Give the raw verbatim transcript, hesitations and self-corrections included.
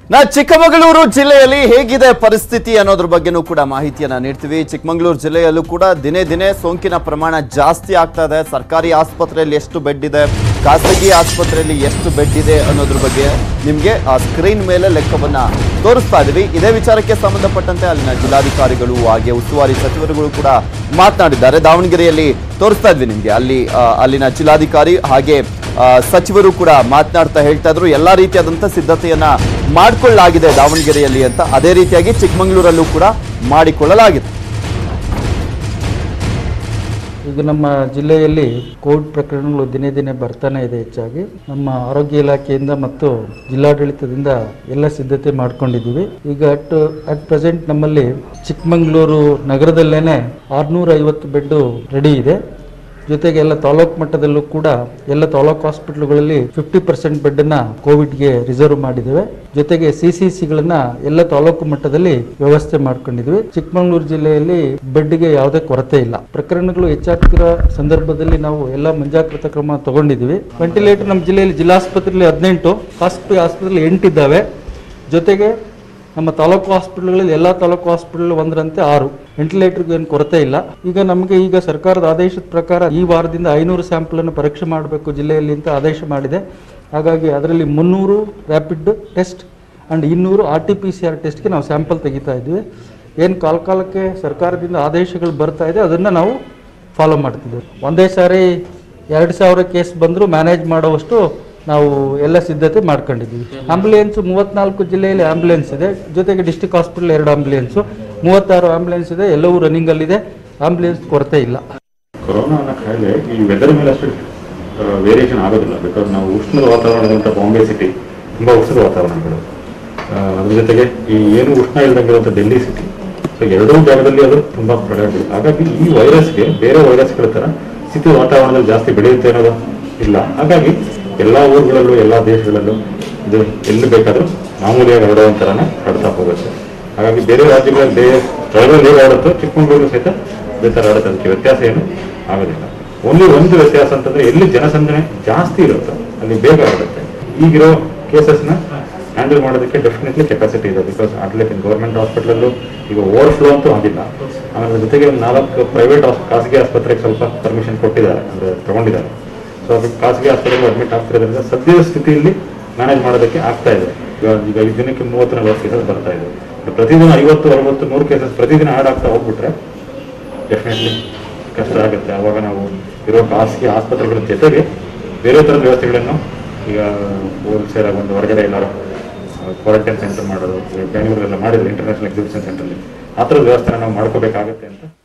ನಾ ಚಿಕ್ಕಮಗಳೂರು ಜಿಲ್ಲೆಯಲ್ಲಿ ಹೇಗಿದೆ ಪರಿಸ್ಥಿತಿ ಅನ್ನೋದ್ರ ಬಗ್ಗೆನೂ ಕೂಡ ಮಾಹಿತಿಯನ್ನ ನೀಡ್ತೀವಿ। ಚಿಕ್ಕಮಗಳೂರು ಜಿಲ್ಲೆಯಲ್ಲೂ ಕೂಡ ದಿನೇ ದಿನೇ ಸೋಂಕಿನ ಪ್ರಮಾಣ ಜಾಸ್ತಿ ಆಗ್ತಾ ಇದೆ। ಸರ್ಕಾರಿ ಆಸ್ಪತ್ರೆಯಲ್ಲಿ ಎಷ್ಟು ಬೆಡ್ ಇದೆ, ಖಾಸಗಿ ಆಸ್ಪತ್ರೆಯಲ್ಲಿ ಎಷ್ಟು ಬೆಡ್ ಇದೆ ಅನ್ನೋದ್ರ ಬಗ್ಗೆ ನಿಮಗೆ ಆ ಸ್ಕ್ರೀನ್ ಮೇಲೆ ಲೆಕ್ಕವನ್ನ ತೋರಿಸ್ತಾ ಇದೀವಿ। ಇದೇ ವಿಚಾರಕ್ಕೆ ಸಂಬಂಧಪಟ್ಟಂತೆ ಅಲ್ಲಿನ ಜಿಲ್ಲಾಧಿಕಾರಿಗಳು ಹಾಗೆ ಉಸ್ತುವಾರಿ ಸಚಿವರುಗಳು ಕೂಡ ಮಾತನಾಡಿದ್ದಾರೆ। ದಾವಣಗೆರೆಯಲ್ಲಿ ತೋರಿಸ್ತಾ ಇದ್ವಿ ನಿಮಗೆ, ಅಲ್ಲಿ ಅಲ್ಲಿನ ಜಿಲ್ಲಾಧಿಕಾರಿ ಹಾಗೆ ಸಚಿವರು ಕೂಡ ಮಾತನಾಡ್ತಾ ಹೇಳ್ತಾ ಇದ್ರು ಎಲ್ಲಾ ರೀತಿಯಾದಂತ ಸಿದ್ಧತೆಯನ್ನ ಮಾಡಿಕೊಳ್ಳಲಾಗಿದೆ ದಾವಣಗೆರೆಯಲ್ಲಿ ಅಂತ। ಅದೇ ರೀತಿಯಾಗಿ ಚಿಕ್ಕಮಗಳೂರಲ್ಲೂ ಕೂಡ ಮಾಡಿಕೊಳ್ಳಲಾಗಿದೆ। ಈಗ ನಮ್ಮ ಜಿಲ್ಲೆಯಲ್ಲಿ ಕೋವಿಡ್ ಪ್ರಕರಣಗಳು ದಿನೇ ದಿನೇ ಬರ್ತಾನೆ ಇದೆ ಹೆಚ್ಚಾಗಿ। ನಮ್ಮ ಆರೋಗ್ಯ ಇಲಾಖೆಯಿಂದ ಮತ್ತು ಜಿಲ್ಲಾಡಳಿತದಿಂದ ಎಲ್ಲ ಸಿದ್ಧತೆ ಮಾಡ್ಕೊಂಡಿದ್ದೀವಿ। ಈಗ ಅಟ್ ಅಟ್ ಪ್ರೆಸೆಂಟ್ ನಮ್ಮಲ್ಲಿ ಚಿಕ್ಕಮಗಳೂರು ನಗರದಲ್ಲೇನೆ ಆರುನೂರ ಐವತ್ತು ಬೆಡ್ ರೆಡಿ ಇದೆ। ಜೊತೆಗೆ ಎಲ್ಲ ತಾಲೂಕು ಮಟ್ಟದಲ್ಲೂ ಕೂಡ ಎಲ್ಲ ತಾಲೂಕು ಹಾಸ್ಪಿಟಲ್ಗಳಲ್ಲಿ ಫಿಫ್ಟಿ ಪರ್ಸೆಂಟ್ ಬೆಡ್ನ ಕೋವಿಡ್ಗೆ ರಿಸರ್ವ್ ಮಾಡಿದ್ದೇವೆ। ಜೊತೆಗೆ ಸಿ ಸಿ ಸಿಗಳನ್ನ ಎಲ್ಲ ತಾಲೂಕು ಮಟ್ಟದಲ್ಲಿ ವ್ಯವಸ್ಥೆ ಮಾಡ್ಕೊಂಡಿದ್ವಿ। ಚಿಕ್ಕಮಗಳೂರು ಜಿಲ್ಲೆಯಲ್ಲಿ ಬೆಡ್ಗೆ ಯಾವುದೇ ಕೊರತೆ ಇಲ್ಲ। ಪ್ರಕರಣಗಳು ಹೆಚ್ಚಾಗ್ತಿರೋ ಸಂದರ್ಭದಲ್ಲಿ ನಾವು ಎಲ್ಲ ಮುಂಜಾಗ್ರತಾ ಕ್ರಮ ತಗೊಂಡಿದ್ವಿ। ವೆಂಟಿಲೇಟರ್ ನಮ್ಮ ಜಿಲ್ಲೆಯಲ್ಲಿ ಜಿಲ್ಲಾಸ್ಪತ್ರೆಯಲ್ಲಿ ಹದಿನೆಂಟು, ಖಾಸಗಿ ಆಸ್ಪತ್ರೆಯಲ್ಲಿ ಎಂಟಿದ್ದಾವೆ। ಜೊತೆಗೆ ನಮ್ಮ ತಾಲೂಕು ಹಾಸ್ಪಿಟಲ್ಗಳಲ್ಲಿ ಎಲ್ಲ ತಾಲೂಕು ಹಾಸ್ಪಿಟಲ್ ಒಂದರಂತೆ ಆರು, ವೆಂಟಿಲೇಟರ್ಗೆ ಏನು ಕೊರತೆ ಇಲ್ಲ। ಈಗ ನಮಗೆ ಈಗ ಸರ್ಕಾರದ ಆದೇಶದ ಪ್ರಕಾರ ಈ ವಾರದಿಂದ ಐನೂರು ಸ್ಯಾಂಪಲ್ ಅನ್ನು ಪರೀಕ್ಷೆ ಮಾಡಬೇಕು ಜಿಲ್ಲೆಯಲ್ಲಿ ಅಂತ ಆದೇಶ ಮಾಡಿದೆ। ಹಾಗಾಗಿ ಅದರಲ್ಲಿ ಮುನ್ನೂರು ರ್ಯಾಪಿಡ್ ಟೆಸ್ಟ್ ಆ್ಯಂಡ್ ಇನ್ನೂರು R T P C R ಟೆಸ್ಟ್ಗೆ ನಾವು ಸ್ಯಾಂಪಲ್ ತೆಗಿತಾ ಇದ್ವಿ। ಏನು ಕಾಲ ಕಾಲಕ್ಕೆ ಸರ್ಕಾರದಿಂದ ಆದೇಶಗಳು ಬರ್ತಾ ಇದೆ ಅದನ್ನು ನಾವು ಫಾಲೋ ಮಾಡ್ತಿದ್ವಿ। ಒಂದೇ ಸಾರಿ ಎರಡು ಸಾವಿರ ಕೇಸ್ ಬಂದರೂ ಮ್ಯಾನೇಜ್ ಮಾಡೋವಷ್ಟು ನಾವು ಎಲ್ಲ ಸಿದ್ಧತೆ ಮಾಡ್ಕೊಂಡಿದ್ದೀವಿ। ಆಂಬುಲೆನ್ಸ್ ಮೂವತ್ನಾಲ್ಕು ಜಿಲ್ಲೆಯಲ್ಲಿ ಆಂಬುಲೆನ್ಸ್ ಇದೆ। ಜೊತೆಗೆ ಡಿಸ್ಟಿಕ್ ಹಾಸ್ಪಿಟಲ್ ಎರಡು ಆಂಬುಲೆನ್ಸು, ಮೂವತ್ತಾರು ಆಂಬುಲೆನ್ಸ್ ಇದೆ, ಎಲ್ಲವೂ ರನ್ನಿಂಗಲ್ಲಿದೆ, ಆಂಬುಲೆನ್ಸ್ ಕೊರತೆ ಇಲ್ಲ। ಕೊರೋನಾ ಅನ್ನೋ ಕಾಯಿಲೆ ಈ ವೆದರ್ ಮೇಲೆ ಅಷ್ಟು ವೇರಿಯೇಷನ್ ಆಗೋದಿಲ್ಲ। ಬಿಕಾಸ್ ನಾವು ಉಷ್ಣದ ವಾತಾವರಣದಂಥ ಬಾಂಬೆ ಸಿಟಿ ತುಂಬ ಉಷ್ಣದ ವಾತಾವರಣಗಳು, ಅದ್ರ ಜೊತೆಗೆ ಈ ಏನು ಉಷ್ಣ ಇಲ್ಲದಂಗಿರುವಂಥ ಡೆಲ್ಲಿ ಸಿಟಿ, ಸೊ ಎರಡೂ ಜಾಗದಲ್ಲಿ ಅದು ತುಂಬ ಪ್ರಳಯಗಳು। ಹಾಗಾಗಿ ಈ ವೈರಸ್ಗೆ ಬೇರೆ ವೈರಸ್ಗಳ ಥರ ಸ್ಥಿತಿ ವಾತಾವರಣದಲ್ಲಿ ಜಾಸ್ತಿ ಬೆಳೆಯುತ್ತೆ ಅನ್ನೋದು ಇಲ್ಲ। ಹಾಗಾಗಿ ಎಲ್ಲ ಊರುಗಳಲ್ಲೂ ಎಲ್ಲ ದೇಶಗಳಲ್ಲೂ ಇದು ಎಲ್ಲಿ ಬೇಕಾದರೂ ಮಾಮೂಲಿಯಾಗಿ ಹರಡುವ ಥರನೇ ಹರಡ್ತಾ ಹೋಗುತ್ತೆ। ಹಾಗಾಗಿ ಬೇರೆ ರಾಜ್ಯಗಳಲ್ಲಿ ಬೇರೆ ಸ್ಥಳಗಳಲ್ಲಿ ಹೇಗೆ ಹರಡುತ್ತೋ ಚಿಕ್ಕಮಗಳೂರು ಸಹಿತ ಅದೇ ಥರ ಹರಡುತ್ತೆ, ಅದಕ್ಕೆ ವ್ಯತ್ಯಾಸ ಏನು ಆಗೋದಿಲ್ಲ। ಓನ್ಲಿ ಒಂದು ವ್ಯತ್ಯಾಸ ಅಂತಂದರೆ ಎಲ್ಲಿ ಜನಸಂದಣಿ ಜಾಸ್ತಿ ಇರುತ್ತೋ ಅಲ್ಲಿ ಬೇಗ ಹರಡುತ್ತೆ। ಈಗಿರೋ ಕೇಸಸ್ನ ಹ್ಯಾಂಡಲ್ ಮಾಡೋದಕ್ಕೆ ಡೆಫಿನೆಟ್ಲಿ ಕೆಪಾಸಿಟಿ ಇದೆ। ಬಿಕಾಸ್ ಅಟ್ಲೀಸ್ಟ್ ಗೌರ್ಮೆಂಟ್ ಹಾಸ್ಪಿಟಲಲ್ಲೂ ಈಗ ಓವರ್ಫ್ಲೋ ಅಂತೂ ಆಗಿಲ್ಲ। ಆಮೇಲೆ ಜೊತೆಗೆ ಒಂದು ನಾಲ್ಕು ಪ್ರೈವೇಟ್ ಖಾಸಗಿ ಆಸ್ಪತ್ರೆಗೆ ಸ್ವಲ್ಪ ಪರ್ಮಿಷನ್ ಕೊಟ್ಟಿದ್ದಾರೆ, ಅಂದರೆ ತಗೊಂಡಿದ್ದಾರೆ। ಸೊ ಅದಕ್ಕೆ ಖಾಸಗಿ ಆಸ್ಪತ್ರೆಗೆ ಅಡ್ಮಿಟ್ ಆಗ್ತಿರೋದ್ರಿಂದ ಸದ್ಯದ ಸ್ಥಿತಿಯಲ್ಲಿ ಮ್ಯಾನೇಜ್ ಮಾಡೋದಕ್ಕೆ ಆಗ್ತಾ ಇದೆ। ಈಗ ಈಗ ಐದು ದಿನಕ್ಕೆ ಮೂವತ್ತು ನಲವತ್ತು ಕೇಸಸ್ ಬರ್ತಾ ಇದೆ। ಪ್ರತಿದಿನ ಐವತ್ತು ಅರವತ್ತು ನೂರು ಕೇಸಸ್ ಪ್ರತಿದಿನ ಆ್ಯಡ್ ಆಗ್ತಾ ಹೋಗ್ಬಿಟ್ರೆ ಡೆಫಿನೆಟ್ಲಿ ಕಷ್ಟ ಆಗುತ್ತೆ। ಆವಾಗ ನಾವು ಇರೋ ಖಾಸಗಿ ಆಸ್ಪತ್ರೆಗಳ ಜೊತೆಗೆ ಬೇರೆ ಥರದ ವ್ಯವಸ್ಥೆಗಳನ್ನು ಈಗ ಹೋಲ್ಸೇಲ್ ಆಗಿ ಒಂದು ಹೊರಗಡೆ ಎಲ್ಲರೂ ಕ್ವಾರಂಟೈನ್ ಸೆಂಟರ್ ಮಾಡೋದು, ಬೆಂಗಳೂರೆಲ್ಲ ಮಾಡಿದ್ರು ಇಂಟರ್ನ್ಯಾಷನಲ್ ಎಕ್ಸಿಬಿಷನ್ ಸೆಂಟ್ರಲ್ಲಿ, ಆ ಥರದ ವ್ಯವಸ್ಥೆನ ನಾವು ಮಾಡ್ಕೋಬೇಕಾಗತ್ತೆ ಅಂತ